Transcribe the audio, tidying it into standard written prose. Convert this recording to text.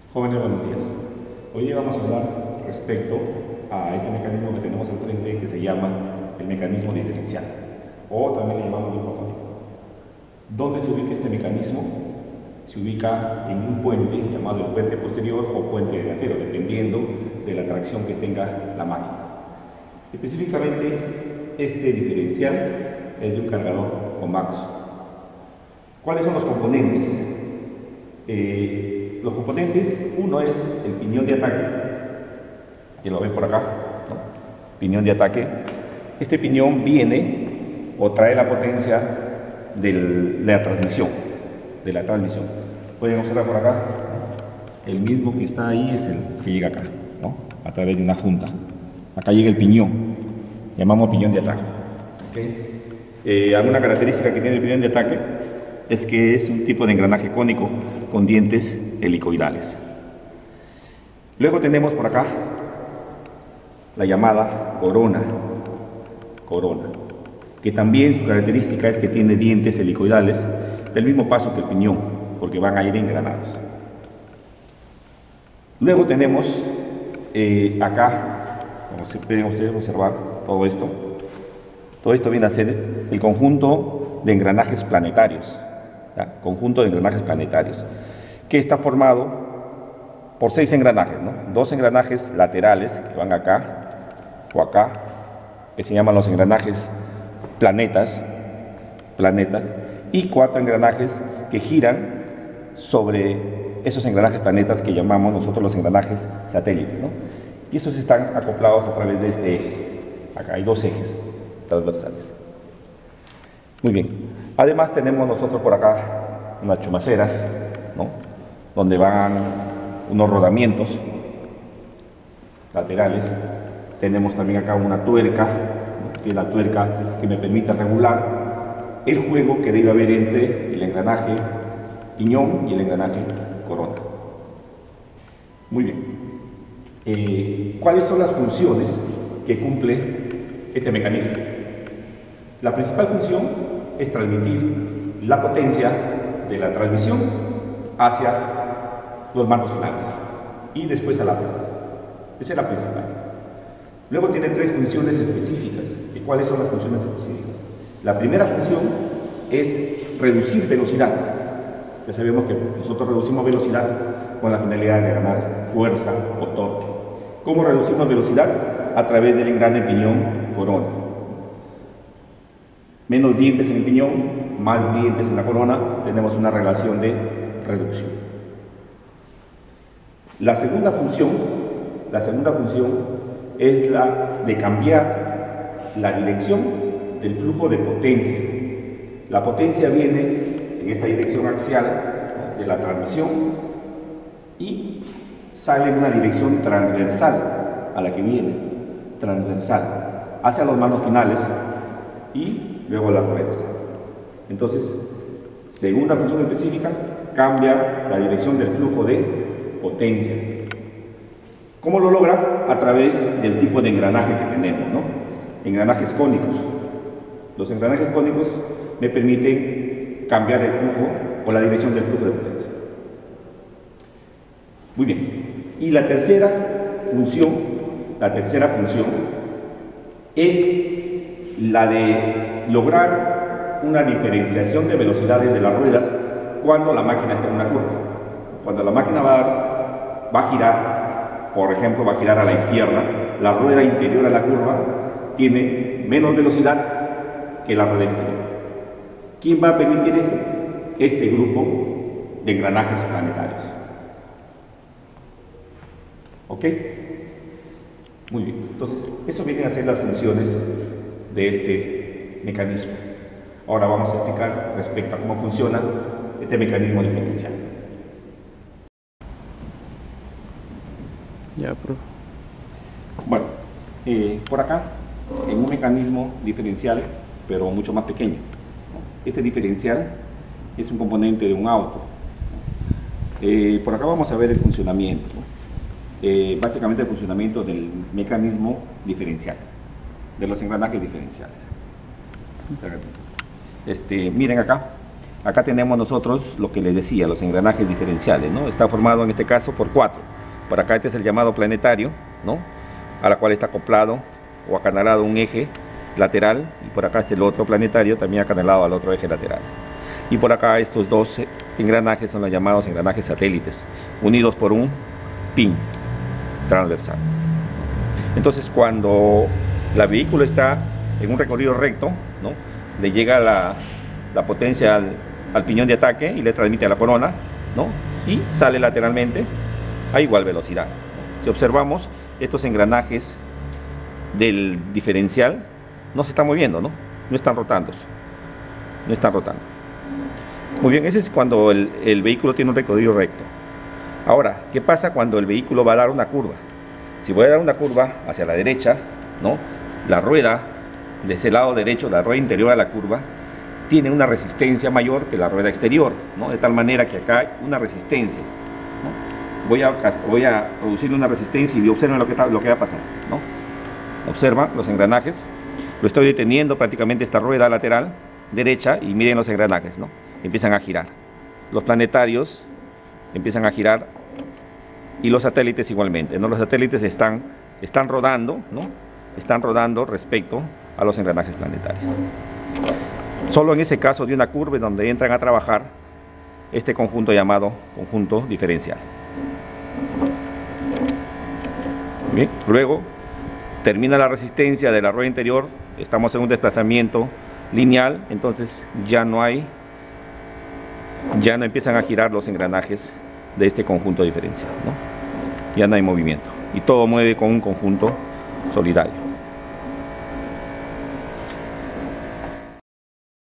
Jóvenes, buenos días. Hoy día vamos a hablar respecto a este mecanismo que tenemos al frente que se llama el mecanismo diferencial, o también le llamamos grupo atómico. ¿Dónde se ubica este mecanismo? Se ubica en un puente llamado el puente posterior o puente delantero, dependiendo de la tracción que tenga la máquina. Específicamente, este diferencial es de un cargador convexo. ¿Cuáles son los componentes? Los componentes, uno es el piñón de ataque, que lo ven por acá, ¿no? Piñón de ataque. Este piñón viene o trae la potencia de la transmisión. Pueden observar por acá, el mismo que está ahí es el que llega acá, ¿no? A través de una junta. Acá llega el piñón, llamamos piñón de ataque. ¿Okay? Alguna característica que tiene el piñón de ataque es que es un tipo de engranaje cónico con dientes helicoidales. Luego tenemos por acá la llamada corona, que también su característica es que tiene dientes helicoidales del mismo paso que el piñón, porque van a ir engranados. Luego tenemos acá, como se pueden observar, todo esto viene a ser el conjunto de engranajes planetarios. Conjunto de engranajes planetarios, que está formado por 6 engranajes, ¿no? 2 engranajes laterales que van acá o acá, que se llaman los engranajes planetas, y 4 engranajes que giran sobre esos engranajes planetas que llamamos nosotros los engranajes satélites, ¿no? Y esos están acoplados a través de este eje. Acá hay 2 ejes transversales. Muy bien. Además tenemos nosotros por acá unas chumaceras, ¿no? Donde van unos rodamientos laterales. Tenemos también acá una tuerca, ¿no? Que es la tuerca que me permite regular el juego que debe haber entre el engranaje piñón y el engranaje corona. Muy bien. ¿Cuáles son las funciones que cumple este mecanismo? La principal función es transmitir la potencia de la transmisión hacia los mandos finales y después a la red. Esa es la principal. Luego tiene 3 funciones específicas. ¿Y cuáles son las funciones específicas? La primera función es reducir velocidad. Ya sabemos que nosotros reducimos velocidad con la finalidad de ganar fuerza o torque. ¿Cómo reducimos velocidad? A través del engrane piñón corona. Menos dientes en el piñón, más dientes en la corona, tenemos una relación de reducción. La segunda función es la de cambiar la dirección del flujo de potencia. La potencia viene en esta dirección axial de la transmisión y sale en una dirección transversal a la que viene, transversal, hacia los mandos finales y luego las ruedas. Entonces, segunda función específica, cambia la dirección del flujo de potencia. ¿Cómo lo logra? A través del tipo de engranaje que tenemos, ¿no? Engranajes cónicos. Los engranajes cónicos me permiten cambiar el flujo o la dirección del flujo de potencia. Muy bien. Y la tercera función es la de lograr una diferenciación de velocidades de las ruedas cuando la máquina está en una curva. Cuando la máquina va a girar, por ejemplo, va a girar a la izquierda, la rueda interior a la curva tiene menos velocidad que la rueda exterior. ¿Quién va a permitir esto? Este grupo de engranajes planetarios. ¿Ok? Muy bien. Entonces, eso vienen a ser las funciones de este mecanismo. Ahora vamos a explicar respecto a cómo funciona este mecanismo diferencial. Ya, profe. Bueno, por acá, en un mecanismo diferencial, pero mucho más pequeño. Este diferencial es un componente de un auto. Por acá vamos a ver el funcionamiento, ¿no? Básicamente el funcionamiento del mecanismo diferencial, de los engranajes diferenciales. Miren acá, Acá tenemos nosotros lo que les decía, los engranajes diferenciales, ¿no? Está formado en este caso por 4. Por acá este es el llamado planetario, ¿no? A la cual está acoplado o acanalado un eje lateral, y por acá el otro planetario también acanalado al otro eje lateral. Y por acá estos dos engranajes son los llamados engranajes satélites, unidos por un pin transversal. Entonces, cuando el vehículo está en un recorrido recto, ¿no? Le llega la potencia al piñón de ataque y le transmite a la corona, ¿no? Y sale lateralmente a igual velocidad. Si observamos, estos engranajes del diferencial no se están moviendo, ¿no? No están rotando. No están rotando. Muy bien, ese es cuando el vehículo tiene un recorrido recto. Ahora, ¿qué pasa cuando el vehículo va a dar una curva? Si voy a dar una curva hacia la derecha, ¿no? La rueda de ese lado derecho, la rueda interior a la curva, tiene una resistencia mayor que la rueda exterior, ¿no? De tal manera que acá hay una resistencia, ¿no? Voy a producirle una resistencia y observen lo que va a pasar, ¿no? Observa los engranajes, lo estoy deteniendo prácticamente esta rueda lateral derecha y miren los engranajes, ¿no? Empiezan a girar. Los planetarios empiezan a girar y los satélites igualmente, ¿no? Los satélites están rodando, ¿no? Están rodando respecto a los engranajes planetarios. Solo en ese caso de una curva es donde entran a trabajar este conjunto llamado conjunto diferencial. Bien, luego termina la resistencia de la rueda interior, estamos en un desplazamiento lineal, entonces ya no empiezan a girar los engranajes de este conjunto diferencial, ¿no? Ya no hay movimiento y todo mueve con un conjunto solidario.